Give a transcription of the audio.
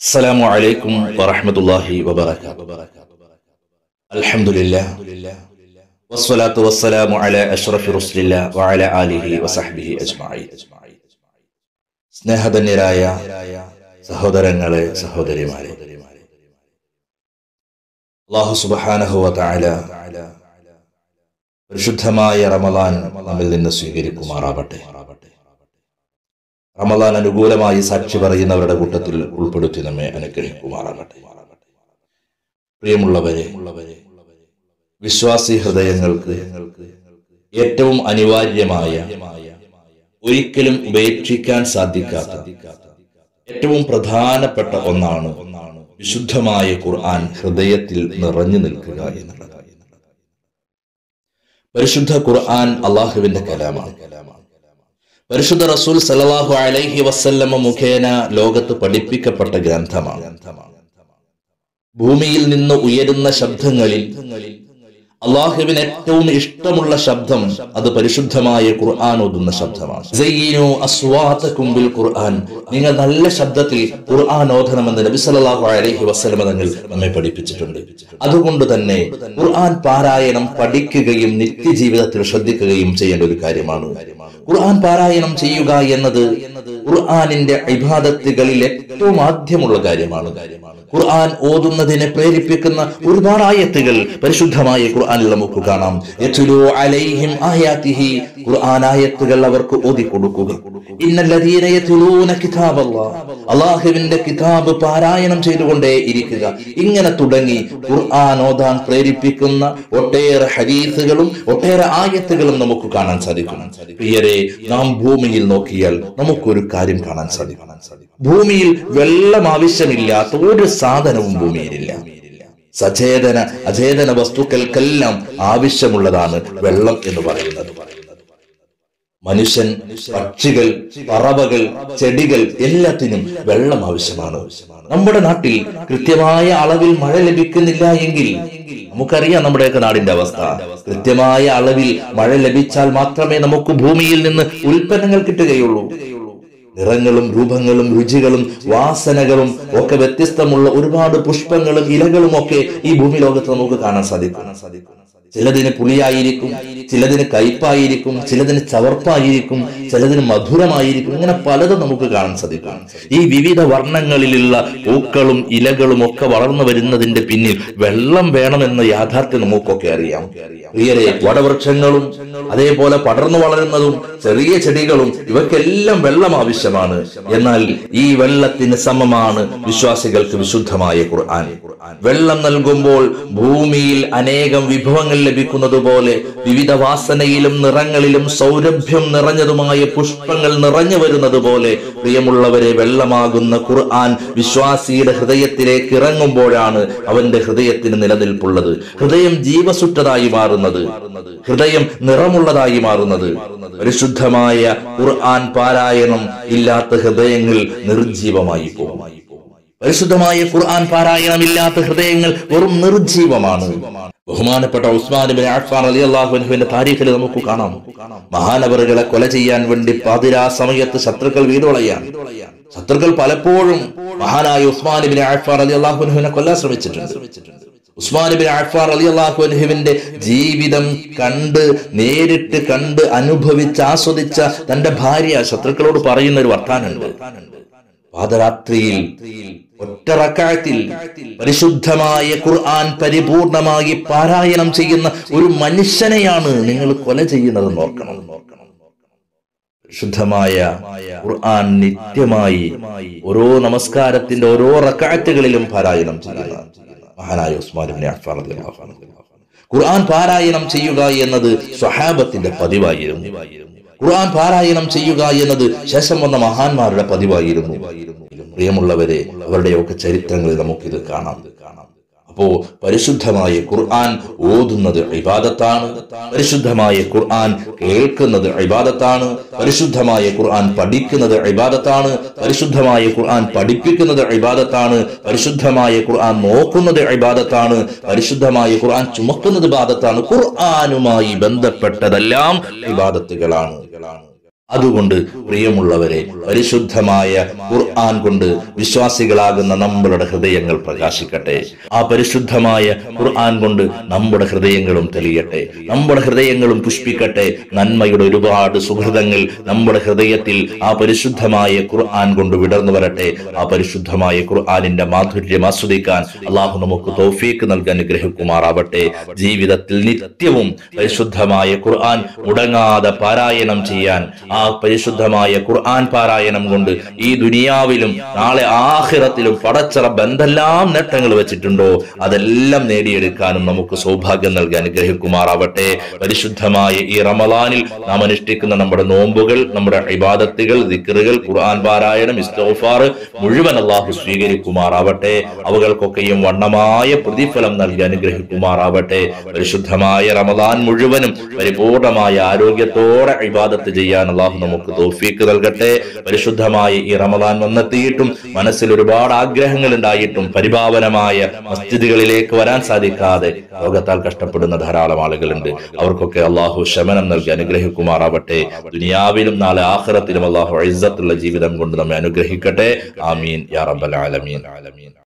السلام عليكم ورحمة الله وبركاته. الحمد لله والصلاة والسلام على أشرف رسل الله وعلى آله وصحبه أجمعين. സ്നേഹധന്യരായ സഹോദരങ്ങളെ സഹോദരിമാരെ, അല്ലാഹു സുബ്ഹാനഹു വ തആല പരിശുദ്ധമായ റമളാൻ നമ്മിൽ നിന്ന് സ്വീകരിക്കുമാറാവട്ടെ. റമളാൻ അനുകൂലമായി സാക്ഷി പറയുന്നവരുടെ കൂട്ടത്തിൽ ഉൾപ്പെടുത്തി നമ്മെ അനുഗ്രഹിക്കുമാറാകട്ടെ. പ്രിയമുള്ളവരെ, വിശ്വാസി ഹൃദയങ്ങൾക്ക് ഏറ്റവും അനിവാര്യമായ, ഒരിക്കലും ഉപേക്ഷിക്കാൻ സാധിക്കാത്ത, ഏറ്റവും പ്രധാനപ്പെട്ട ഒന്നാണ് വിശുദ്ധമായ ഖുർആൻ ഹൃദയത്തിൽ നിറഞ്ഞു നിൽക്കുക എന്നുള്ളത്. പരിശുദ്ധ ഖുർആൻ അള്ളാഹുവിന്റെ കലാമാണ്. പരിശുദ്ധ റസൂൽ സല്ലല്ലാഹു അലൈഹി വസല്ലമ മുഖേന ലോകത്ത് പഠിപ്പിക്കപ്പെട്ട ഗ്രന്ഥമാണ്. ഭൂമിയിൽ നിന്ന് ഉയരുന്ന ശബ്ദങ്ങളിൽ അള്ളാഹുവിന് ഏറ്റവും ഇഷ്ടമുള്ള ശബ്ദം അത് പരിശുദ്ധമായ ഖുർആൻ ഓതുന്ന ശബ്ദമാണ്. സയ്യിനു അസ്വാതകും ബിൽ ഖുർആൻ, നിങ്ങൾ നല്ല ശബ്ദത്തിൽ ഖുർആൻ ഓതണമെന്ന് നബി സല്ലല്ലാഹു അലൈഹി വസല്ലമ തങ്ങൾ നമ്മെ പഠിപ്പിച്ചിട്ടുണ്ട്. അതുകൊണ്ട് തന്നെ ഖുർആൻ പാരായണം പഠിക്കുകയും നിത്യജീവിതത്തിൽ ശ്രദ്ധിക്കുകയും ചെയ്യേണ്ട ഒരു കാര്യമാണ്. ഖുർആൻ പാരായണം ചെയ്യുക എന്നത് ഖുർആനിന്റെ ഇബാദത്തുകളിൽ ഏറ്റവും ആദ്യമുള്ള കാര്യമാണ്. ഖുർആൻ ഓതുന്നതിനെ പ്രേരിപ്പിക്കുന്ന ഒരുപാട് ആയത്തുകൾ പരിശുദ്ധമായ ഖുർആനിൽ നമുക്ക് കാണാം. യത്ലു അലൈഹിം ആയാതിഹി, ഖുർആൻ ആയത്തുകൾ അവർക്ക് ഓതി കൊടുക്കുക. ഇന്നല്ലദീന യത്ലൂന കിതാബല്ലാഹ്, അല്ലാഹുവിന്റെ കിതാബ് പാരായണം ചെയ്തുകൊണ്ടേ ഇരിക്കുക. ഇങ്ങനെ തുടങ്ങി ഖുർആൻ ഓതാൻ പ്രേരിപ്പിക്കുന്ന ഒട്ടേറെ ഹദീസുകളും ഒട്ടേറെ ആയത്തുകളും നമുക്ക് കാണാൻ സാധിക്കും. പ്രിയരെ, നാം ഭൂമിയിൽ നോക്കിയാൽ നമുക്കൊരു കാര്യം കാണാൻ സാധിക്കും. ഭൂമിയിൽ വെള്ളം ആവശ്യമില്ലാത്ത ഒരു സാധനവും ഭൂമിയിലില്ല. സചേതന അചേതന വസ്തുക്കൾക്കെല്ലാം ആവശ്യമുള്ളതാണ് വെള്ളം എന്ന് പറയുന്നത്. മനുഷ്യൻ, പക്ഷികൾ, പറവകൾ, ചെടികൾ എല്ലാത്തിനും വെള്ളം ആവശ്യമാണ്. നമ്മുടെ നാട്ടിൽ കൃത്യമായ അളവിൽ മഴ ലഭിക്കുന്നില്ല എങ്കിൽ നമുക്കറിയാം നമ്മുടെയൊക്കെ നാടിന്റെ അവസ്ഥ. കൃത്യമായ അളവിൽ മഴ ലഭിച്ചാൽ മാത്രമേ നമുക്ക് ഭൂമിയിൽ നിന്ന് ഉൽപ്പന്നങ്ങൾ കിട്ടുകയുള്ളൂ. നിറങ്ങളും രൂപങ്ങളും രുചികളും വാസനകളും ഒക്കെ വ്യത്യസ്തമുള്ള ഒരുപാട് പുഷ്പങ്ങളും ഇലകളും ഒക്കെ ഈ ഭൂമി ലോകത്ത് നമുക്ക് കാണാൻ സാധിക്കും. ചിലതിന് പുളിയായിരിക്കും, ചിലതിന് കയ്പായിരിക്കും, ചിലതിന് ചവർപ്പായിരിക്കും, ചിലതിന് മധുരമായിരിക്കും. ഇങ്ങനെ പലതും നമുക്ക് കാണാൻ സാധിക്കും. ഈ വിവിധ വർണ്ണങ്ങളിലുള്ള പൂക്കളും ഇലകളും ഒക്കെ വളർന്നു വരുന്നതിന്റെ പിന്നിൽ വെള്ളം വേണമെന്ന യാഥാർത്ഥ്യം നമുക്കൊക്കെ അറിയാം. പ്രിയരെ, വടവൃക്ഷങ്ങളും അതേപോലെ പടർന്നു വളരുന്നതും ചെറിയ ചെടികളും ഇവക്കെല്ലാം വെള്ളം ആവശ്യമാണ്. എന്നാൽ ഈ വെള്ളത്തിന് സമമാണ് വിശ്വാസികൾക്ക് വിശുദ്ധമായ ഖുർആൻ. വെള്ളം നൽകുമ്പോൾ ഭൂമിയിൽ അനേകം വിഭവങ്ങൾ ലഭിക്കുന്നത് പോലെ വിവിധ വാസനയിലും നിറങ്ങളിലും സൗരഭ്യം നിറഞ്ഞതുമായ പുഷ്പങ്ങൾ നിറഞ്ഞു വരുന്നത് പോലെ പ്രിയമുള്ളവരെ, വെള്ളമാകുന്ന ഖുർആൻ വിശ്വാസിയുടെ ഹൃദയത്തിലേക്ക് ഇറങ്ങുമ്പോഴാണ് അവന്റെ ഹൃദയത്തിന് നിലനിൽപ്പുള്ളത്. ഹൃദയം ജീവസുറ്റതായി മാറുന്നത്, ഹൃദയം നിറമുള്ളതായി മാറുന്നത്. പരിശുദ്ധമായ ഖുർആൻ പാരായണം ഇല്ലാത്ത ഹൃദയങ്ങൾ നിർജീവമായി പോകും. പരിശുദ്ധമായ ഖുർആൻ പാരായണമില്ലാത്ത ഹൃദയങ്ങൾ വെറും നിർജീവമാണ്. ബഹുമാനപ്പെട്ട ഉസ്മാൻ ഇബ്നു അഫ്ഫാൻ റളിയല്ലാഹു അൻഹുവിന്റെ താരീഖിൽ നമുക്ക് കാണാം, മഹാനവറുകളെ കൊല ചെയ്യാൻ വേണ്ടി പാതിരാ സമയത്ത് ശത്രുക്കൾ വീടുകളയാൻ. ശത്രുക്കൾ പലപ്പോഴും മഹാനായ ഉസ്മാൻ ഇബ്നു അഫ്ഫാൻ റളിയല്ലാഹു അൻഹുവിനെ കൊല്ലാൻ ശ്രമിച്ചിട്ടുണ്ട്. ഉസ്മാൻ ഇബ്നു അഫ്ഫാൻ റളിയല്ലാഹു അൻഹുവിന്റെ ജീവിതം നേരിട്ട് കണ്ട് അനുഭവിച്ച് ആസ്വദിച്ച തന്റെ ഭാര്യ ശത്രുക്കളോട് പറയുന്ന ഒരു വർത്താനുണ്ട്. പാദരാത്രിയിൽ ഒറ്റ റക്അത്തിൽ പരിശുദ്ധമായ ഖുർആൻ പരിപൂർണമായി പാരായണം ചെയ്യുന്ന ഒരു മനുഷ്യനെയാണ് നിങ്ങൾ കൊല ചെയ്യുന്നതെന്ന് ഓർക്കണം. പരിശുദ്ധമായ ഖുർആൻ നിത്യമായി ഓരോ നമസ്കാരത്തിന്റെ ഓരോ റക്അത്തുകളിലും പാരായണം ചെയ്യുന്ന മഹാനായ ഉസ്മാൻ ഇബ്നു അഫ്ഫാൻ റളിയല്ലാഹു അൻഹു. ഖുർആൻ പാരായണം ചെയ്യുക എന്നത് സ്വഹാബത്തിന്റെ പതിവായിരുന്നു. ഖുർആൻ പാരായണം ചെയ്യുക എന്നത് ശേഷം വന്ന മഹാന്മാരുടെ പതിവായിരുന്നു. പ്രിയമുള്ളവരെ, അവരുടെയൊക്കെ ചരിത്രങ്ങളിൽ നമുക്കിത് കാണാം. അപ്പോ പരിശുദ്ധമായ ഖുർആൻ ഓതുന്നത് ഇബാദത്താണ്. പരിശുദ്ധമായ ഖുർആൻ കേൾക്കുന്നത് ഇബാദത്താണ്. പരിശുദ്ധമായ ഖുർആൻ പഠിക്കുന്നത് ഇബാദത്താണ്. പരിശുദ്ധമായ ഖുർആൻ പഠിപ്പിക്കുന്നത് ഇബാദത്താണ്. പരിശുദ്ധമായ ഖുർആൻ നോക്കുന്നത് ഇബാദത്താണ്. പരിശുദ്ധമായ ഖുർആൻ ചുമക്കുന്നത് ഇബാദത്താണ്. ഖുർആനുമായി ബന്ധപ്പെട്ടതെല്ലാം ഇബാദത്തുകളാണ്. അതുകൊണ്ട് പ്രിയമുള്ളവരെ, പരിശുദ്ധമായ ഖുർആൻ കൊണ്ട് വിശ്വാസികളാകുന്ന നമ്മളുടെ ഹൃദയങ്ങൾ പ്രകാശിക്കട്ടെ. ആ പരിശുദ്ധമായ ഖുർആൻ കൊണ്ട് നമ്മുടെ ഹൃദയങ്ങളും തെളിയട്ടെ, നമ്മുടെ ഹൃദയങ്ങളും പുഷ്പിക്കട്ടെ. നന്മയുടെ ഒരുപാട് സുഹൃതങ്ങൾ നമ്മുടെ ഹൃദയത്തിൽ ആ പരിശുദ്ധമായ ഖുർആൻ കൊണ്ട് വിടർന്നു വരട്ടെ. ആ പരിശുദ്ധമായ ഖുർആനിന്റെ മാധുര്യം ആസ്വദിക്കാൻ അള്ളാഹു നമുക്ക് തൗഫീക്ക് നൽകി അനുഗ്രഹിക്കുമാറാവട്ടെ. ജീവിതത്തിൽ നിത്യവും പരിശുദ്ധമായ ഖുർആൻ മുടങ്ങാതെ പാരായണം ചെയ്യാൻ, ആ പരിശുദ്ധമായ ഖുർആൻ പാരായണം കൊണ്ട് ഈ ദുനിയാവിലും നാളെ ആഖിറത്തിലും പടച്ച റബ്ബ് എന്തെല്ലാം നേട്ടങ്ങൾ വെച്ചിട്ടുണ്ടോ അതെല്ലാം നേടിയെടുക്കാനും നമുക്ക് സൗഭാഗ്യം നൽകി അനുഗ്രഹിക്കുമാറാവട്ടെ. പരിശുദ്ധമായ ഈ റമളാനിൽ നാം അനുഷ്ഠിക്കുന്ന നമ്മുടെ നോമ്പുകൾ, നമ്മുടെ ഇബാദത്തുകൾ, ദിക്റുകൾ, ഖുർആൻ പാരായണം, ഇസ്തിഗ്ഫാർ മുഴുവൻ അല്ലാഹു സ്വീകരിക്കുമാറാവട്ടെ. അവകൾക്കൊക്കെയും വണ്ണമായ പ്രതിഫലം നൽകി അനുഗ്രഹിക്കുമാറാവട്ടെ. പരിശുദ്ധമായ റമളാൻ മുഴുവനും പരിപൂർണമായ ആരോഗ്യത്തോടെ ഇബാദത്ത് ചെയ്യാൻ അല്ലാഹു നമുക്ക് തൗഫീക്ക് നൽകട്ടെ. പരിശുദ്ധമായ ഈ റമളാൻ വന്നെത്തിയിട്ടും മനസ്സിൽ ഒരുപാട് ആഗ്രഹങ്ങൾ ഉണ്ടായിട്ടും പരിപാവനമായ മസ്ജിദുകളിലേക്ക് വരാൻ സാധിക്കാതെ രോഗത്താൽ കഷ്ടപ്പെടുന്ന ധാരാളം ആളുകളുണ്ട്. അവർക്കൊക്കെ അല്ലാഹു ശമനം നൽകി അനുഗ്രഹിക്കുമാറാവട്ടെ. ദുനിയാവിലും നാളെ ആഖിറത്തിലും അല്ലാഹു ഇസ്സത്തുള്ള ജീവിതം കൊണ്ട് നമ്മെ അനുഗ്രഹിക്കട്ടെ. ആമീൻ യാ റബ്ബൽ ആലമീൻ.